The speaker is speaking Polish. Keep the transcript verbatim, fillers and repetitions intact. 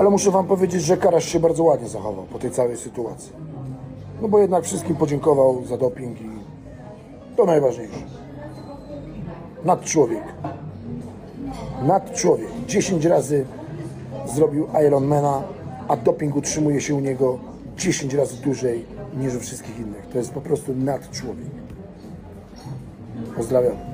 Ale muszę wam powiedzieć, że Karaś się bardzo ładnie zachował po tej całej sytuacji. No bo jednak wszystkim podziękował za doping i to najważniejsze. Nadczłowiek. Nadczłowiek. dziesięć razy zrobił Ironmana, a doping utrzymuje się u niego dziesięć razy dłużej niż u wszystkich innych. To jest po prostu nadczłowiek. Pozdrawiam.